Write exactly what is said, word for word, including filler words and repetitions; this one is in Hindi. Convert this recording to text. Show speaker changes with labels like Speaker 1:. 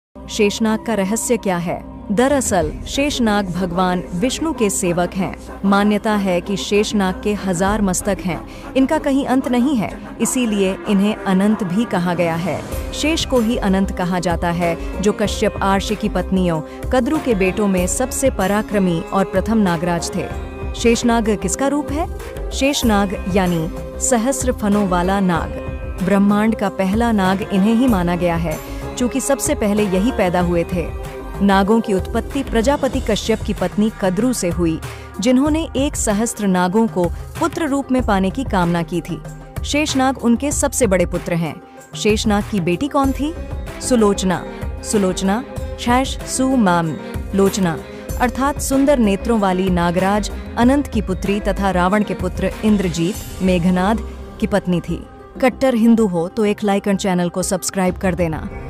Speaker 1: शेषनाग का रहस्य क्या है? दरअसल शेषनाग भगवान विष्णु के सेवक हैं। मान्यता है कि शेषनाग के हजार मस्तक हैं। इनका कहीं अंत नहीं है, इसीलिए इन्हें अनंत भी कहा गया है। शेष को ही अनंत कहा जाता है, जो कश्यप आर्षि की पत्नियों कद्रु के बेटों में सबसे पराक्रमी और प्रथम नागराज थे। शेषनाग किसका रूप है? शेषनाग यानी सहस्र फनों वाला नाग। ब्रह्मांड का पहला नाग इन्हें ही माना गया है, चूंकि सबसे पहले यही पैदा हुए थे। नागों की उत्पत्ति प्रजापति कश्यप की पत्नी कद्रु से हुई, जिन्होंने एक सहस्त्र नागों को पुत्र रूप में पाने की कामना की थी। शेषनाग उनके सबसे बड़े पुत्र हैं। शेषनाग की बेटी कौन थी? सुलोचना। सुलोचना शैष सु माम लोचना अर्थात सुंदर नेत्रों वाली नागराज अनंत की पुत्री तथा रावण के पुत्र इंद्रजीत मेघनाद की पत्नी थी। कट्टर हिंदू हो तो एक लाइक और चैनल को सब्सक्राइब कर देना।